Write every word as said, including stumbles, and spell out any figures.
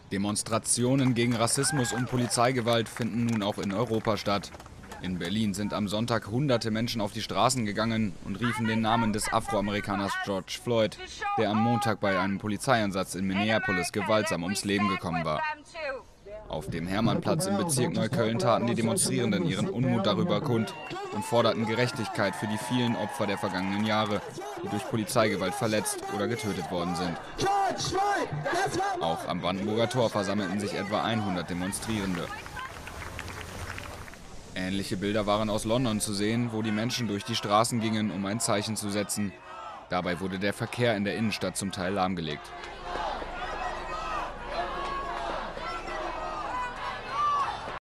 Demonstrationen gegen Rassismus und Polizeigewalt finden nun auch in Europa statt. In Berlin sind am Sonntag hunderte Menschen auf die Straßen gegangen und riefen den Namen des Afroamerikaners George Floyd, der am Montag bei einem Polizeieinsatz in Minneapolis gewaltsam ums Leben gekommen war. Auf dem Hermannplatz im Bezirk Neukölln taten die Demonstrierenden ihren Unmut darüber kund und forderten Gerechtigkeit für die vielen Opfer der vergangenen Jahre, die durch Polizeigewalt verletzt oder getötet worden sind. Auch am Brandenburger Tor versammelten sich etwa hundert Demonstrierende. Ähnliche Bilder waren aus London zu sehen, wo die Menschen durch die Straßen gingen, um ein Zeichen zu setzen. Dabei wurde der Verkehr in der Innenstadt zum Teil lahmgelegt.